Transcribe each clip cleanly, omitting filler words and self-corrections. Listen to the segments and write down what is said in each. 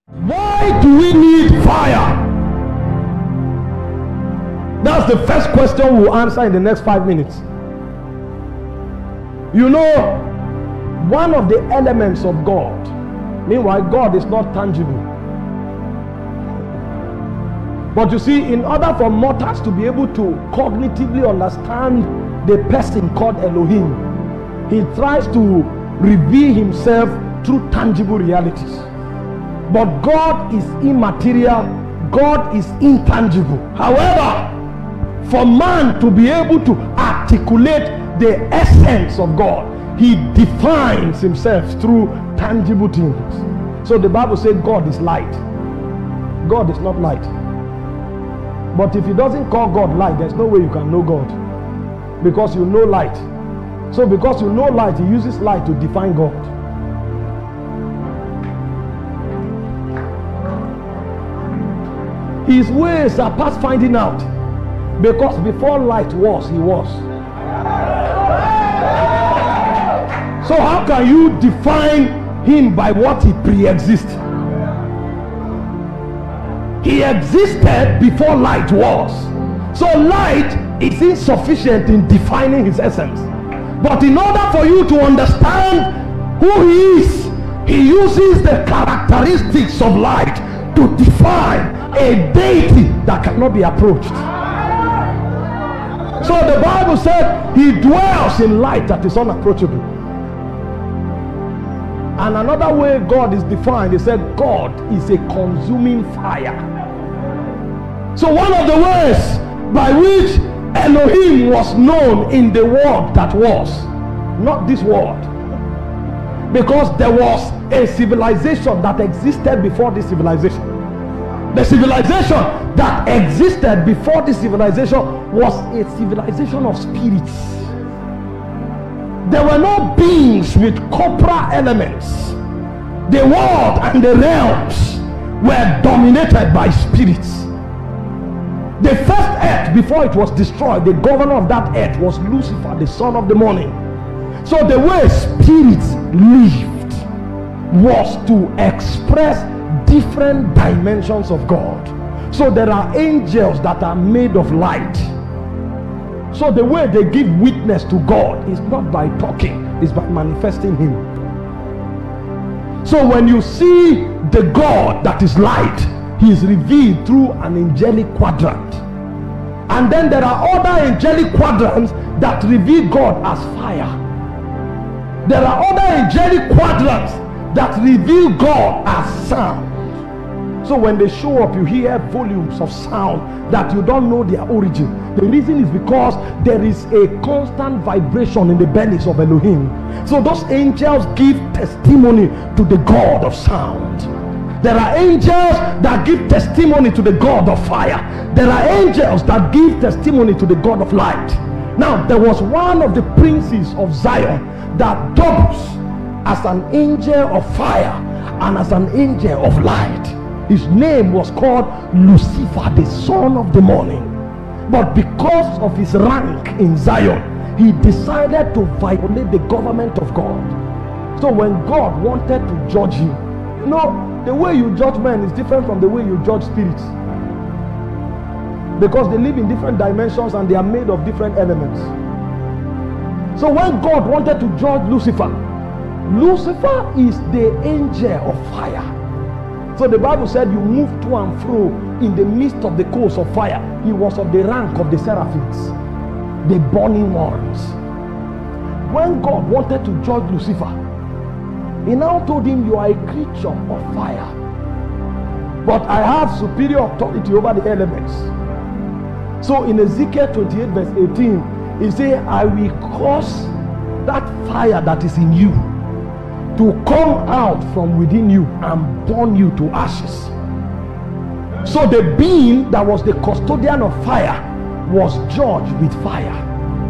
Why do we need fire? That's the first question we'll answer in the next 5 minutes. You know, one of the elements of God, meanwhile, God is not tangible. But you see, in order for mortals to be able to cognitively understand the person called Elohim, he tries to reveal himself through tangible realities. But God is immaterial, God is intangible. However, for man to be able to articulate the essence of God, he defines himself through tangible things. So the Bible says God is light. God is not light. But if he doesn't call God light, there's no way you can know God, because you know light. So because you know light, he uses light to define God. His ways are past finding out, because before light was, he was. So how can you define him by what he pre-exists? He existed before light was. So light is insufficient in defining his essence. But in order for you to understand who he is, he uses the characteristics of light to define a deity that cannot be approached. So the Bible said he dwells in light that is unapproachable. And another way God is defined, he said God is a consuming fire. So one of the ways by which Elohim was known in the world that was, not this world, because there was a civilization that existed before this civilization. The civilization that existed before this civilization was a civilization of spirits. There were no beings with corporal elements. The world and the realms were dominated by spirits. The first earth, before it was destroyed, the governor of that earth was Lucifer, the son of the morning. So the way spirits lived was to express different dimensions of God. So there are angels that are made of light. So the way they give witness to God is not by talking, it's by manifesting him. So when you see the God that is light, he is revealed through an angelic quadrant. And then there are other angelic quadrants that reveal God as fire. There are other angelic quadrants that reveal God as sound. So when they show up, you hear volumes of sound that you don't know their origin. The reason is because there is a constant vibration in the bellies of Elohim. So those angels give testimony to the God of sound. There are angels that give testimony to the God of fire. There are angels that give testimony to the God of light. Now, there was one of the princes of Zion that doubles as an angel of fire and as an angel of light. His name was called Lucifer, the son of the morning. But because of his rank in Zion, he decided to violate the government of God. So when God wanted to judge him, you know, the way you judge men is different from the way you judge spirits, because they live in different dimensions and they are made of different elements. So when God wanted to judge Lucifer, Lucifer is the angel of fire. So the Bible said you move to and fro in the midst of the coals of fire. He was of the rank of the seraphims, the burning ones. When God wanted to judge Lucifer, he now told him, you are a creature of fire, but I have superior authority over the elements. So in Ezekiel 28 verse 18, he said, I will cause that fire that is in you to come out from within you and burn you to ashes. So the being that was the custodian of fire was judged with fire.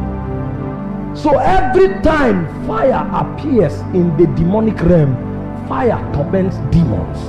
So every time fire appears in the demonic realm, fire torments demons.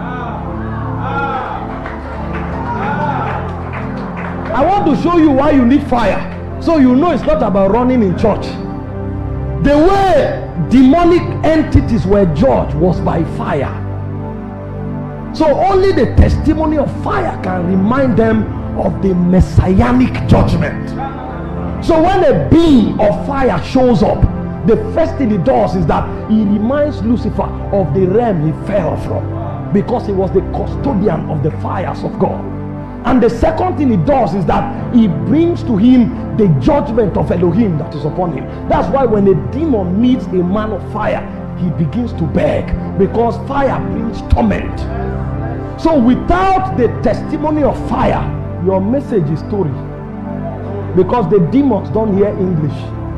I want to show you why you need fire, so you know it's not about running in church. The way demonic entities were judged was by fire. So only the testimony of fire can remind them of the messianic judgment. So when a being of fire shows up, the first thing he does is that he reminds Lucifer of the realm he fell from, because he was the custodian of the fires of God. And the second thing he does is that he brings to him the judgment of Elohim that is upon him. That's why when a demon meets a man of fire, he begins to beg, because fire brings torment. So without the testimony of fire, your message is story, because the demons don't hear English.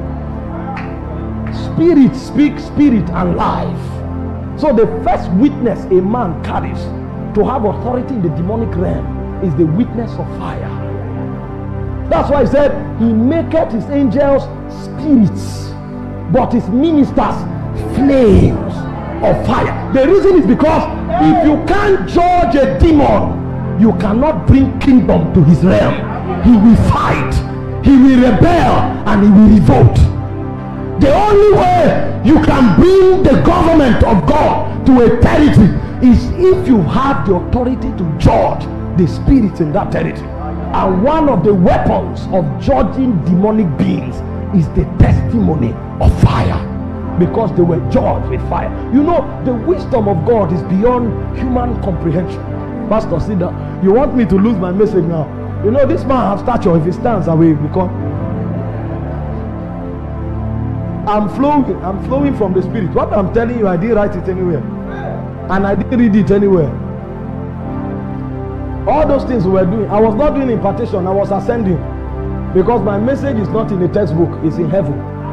Spirit speaks spirit and life. So the first witness a man carries to have authority in the demonic realm is the witness of fire. That's why he said, he maketh his angels spirits, but his ministers flames of fire. The reason is because if you can't judge a demon, you cannot bring kingdom to his realm. He will fight, he will rebel, and he will revolt. The only way you can bring the government of God to a territory is if you have the authority to judge the spirits in that territory. And one of the weapons of judging demonic beings is the testimony of fire, because they were judged with fire. You know, the wisdom of God is beyond human comprehension. Pastor, sit down. You want me to lose my message now? You know, this man has stature. If he stands away, because I'm flowing from the spirit. What I'm telling you, I didn't write it anywhere, and I didn't read it anywhere. All those things we were doing, I was not doing impartation, I was ascending, because my message is not in a textbook, it's in heaven.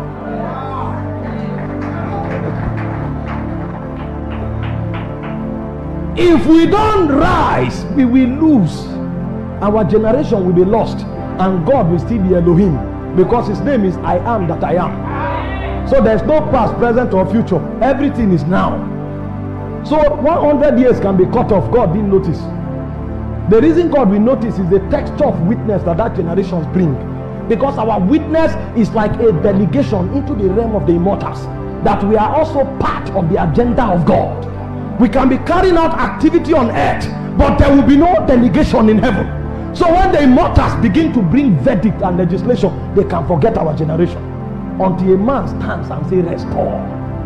If we don't rise, we will lose. Our generation will be lost, and God will still be Elohim, because his name is I am that I am. So there's no past, present, or future. Everything is now. So 100 years can be cut off. God didn't notice. The reason God will notice is the texture of witness that generations bring, because our witness is like a delegation into the realm of the immortals, that we are also part of the agenda of God. We can be carrying out activity on earth, but there will be no delegation in heaven. So when the immortals begin to bring verdict and legislation, they can forget our generation, until a man stands and say, restore.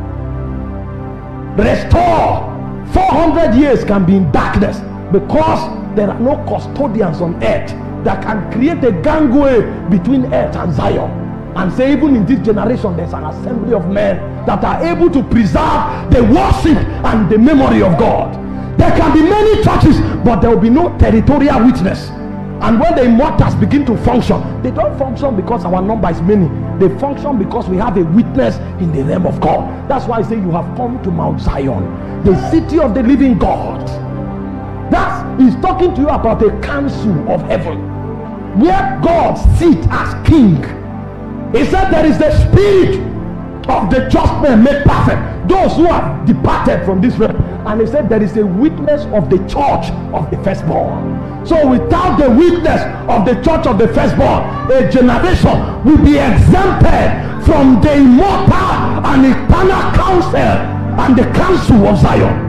Restore. 400 years can be in darkness, because there are no custodians on earth that can create a gangway between earth and Zion, and say, even in this generation there's an assembly of men that are able to preserve the worship and the memory of God. There can be many churches, but there will be no territorial witness. And when the immortals begin to function, they don't function because our number is many. They function because we have a witness in the realm of God. That's why I say you have come to Mount Zion, the city of the living God. He's talking to you about a council of heaven, where God sits as king. He said there is the spirit of the just men made perfect, those who have departed from this realm. And he said there is a witness of the church of the firstborn. So without the witness of the church of the firstborn, a generation will be exempted from the immortal and eternal council and the council of Zion.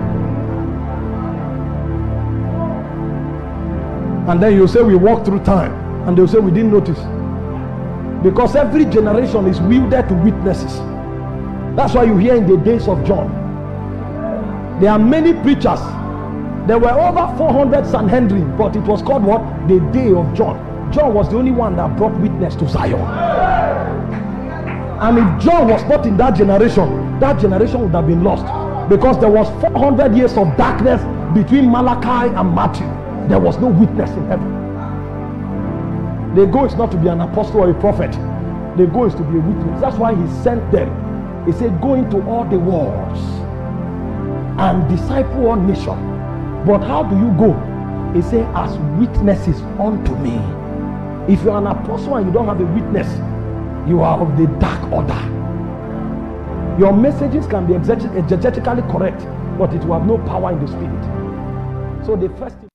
And then you say we walk through time, and they'll say we didn't notice, because every generation is wielded to witnesses. That's why you hear in the days of John, there are many preachers. There were over 400 Sanhedrin, but it was called what? The day of John. John was the only one that brought witness to Zion. And if John was not in that generation would have been lost, because there was 400 years of darkness between Malachi and Matthew. There was no witness in heaven. The goal is not to be an apostle or a prophet. The goal is to be a witness. That's why he sent them. He said, go into all the worlds and disciple all nations. But how do you go? He said, as witnesses unto me. If you're an apostle and you don't have a witness, you are of the dark order. Your messages can be exegetically correct, but it will have no power in the spirit. So the first